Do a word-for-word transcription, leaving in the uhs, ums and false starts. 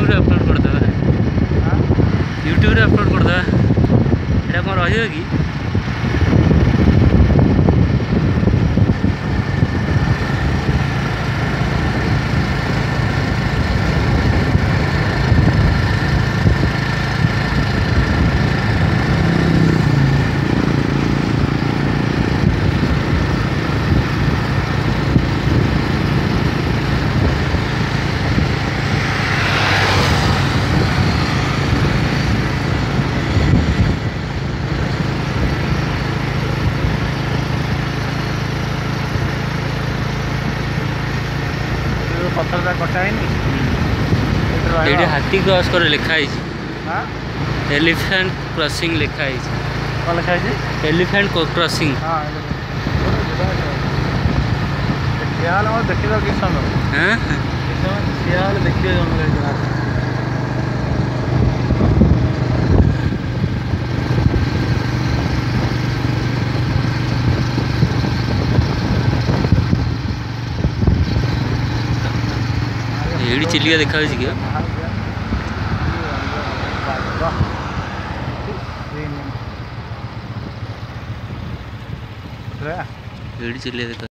YouTube रे upload कर दबा यूट्यूब रे अपलोड कर दबा एटा कोन रहियो कि पत्थर कटा है ये हाथी क्रॉस कर लिखा है हाँ एलिफेंट क्रॉसिंग लिखा है कौन लिखा है एलिफेंट क्रॉसिंग हाँ सियाल और देखी दो किस समय हाँ सियाल देखिए एडी चिलिया देखा है क्या एडी चिलिया देखा